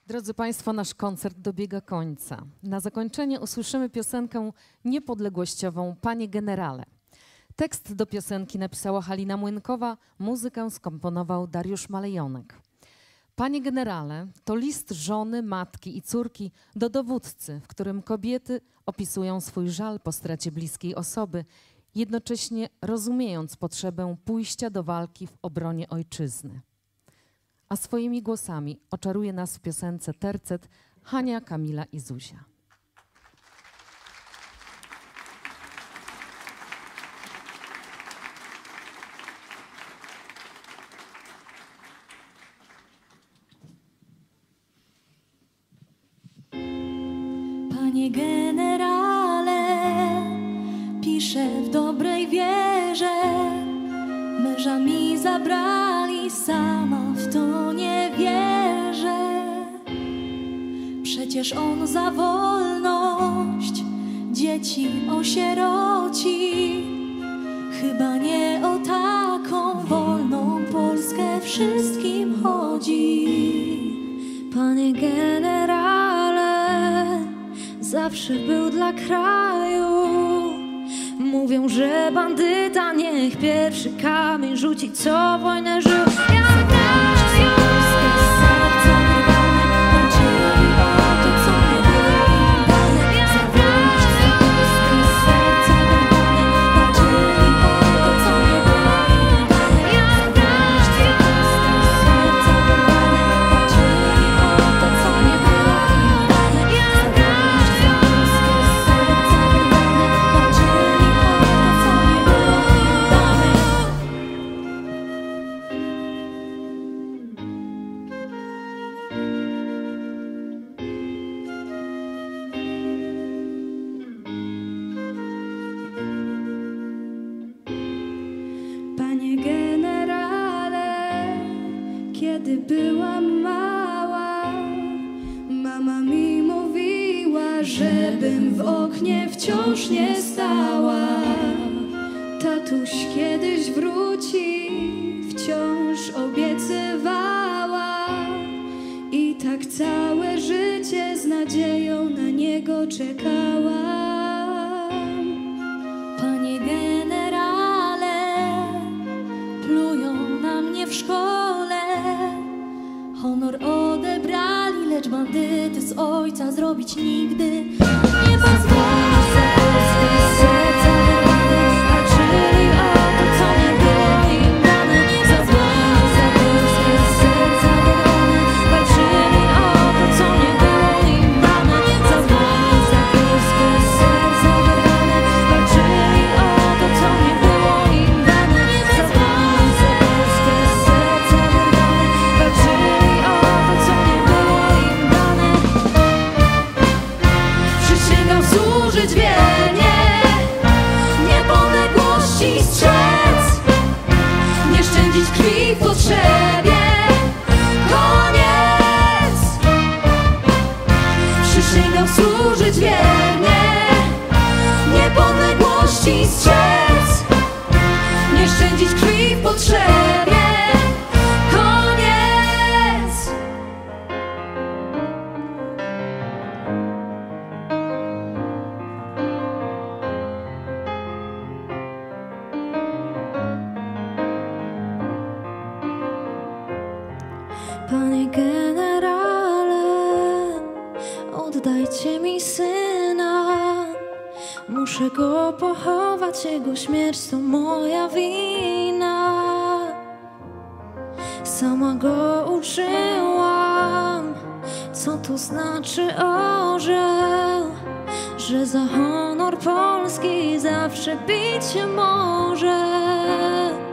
Drodzy Państwo, nasz koncert dobiega końca. Na zakończenie usłyszymy piosenkę niepodległościową Panie Generale. Tekst do piosenki napisała Halina Młynkowa, muzykę skomponował Dariusz Malejonek. Panie Generale to list żony, matki i córki do dowódcy, w którym kobiety opisują swój żal po stracie bliskiej osoby, jednocześnie rozumiejąc potrzebę pójścia do walki w obronie ojczyzny. A swoimi głosami oczaruje nas w piosence Tercet Hania, Kamila i Zuzia. Panie generale, piszę w dobrej wierze, męża mi zabrali, sama w to nie wierzę. Przecież on za wolność dzieci osieroci, chyba nie o taką wolną Polskę wszystkim chodzi. Panie generale, zawsze był dla kraju. Mówią, że bandyta niech pierwszy kamień rzuci, co wojnę żył. Panie generale, kiedy byłam mała, mama mi mówiła, żebym w oknie wciąż nie stała. Tatuś kiedyś wróci, wciąż obiecywała, i tak całe życie z nadzieją na niego czekała. Panie generale, plują na mnie w szkole, honor odebrali, lecz bandyty z ojca zrobić nigdy nie pozwolą. Serca walczyli o to, co nie było im dane, za wolność, za Polskę, serca wyrwane, walczyli o to, co nie było im dane, za wolność, za Polskę, serca wyrwane, walczyli o to, co nie było im dane, za wolność, za Polskę, serca wyrwane, walczyli o to, co nie było im dane. Przysięgam służyć wiernie, niepodległości strzec, nie szczędzić krwi w potrzebie. Koniec! Przysięgam służyć wiernie, niepodległości strzec, nie szczędzić krwi w potrzebie. Koniec! Panie generale, oddajcie mi syna. Muszę go pochować, jego śmierć to moja wina. Sama go uczyłam, co to znaczy orzeł, że za honor Polski zawsze bić się może.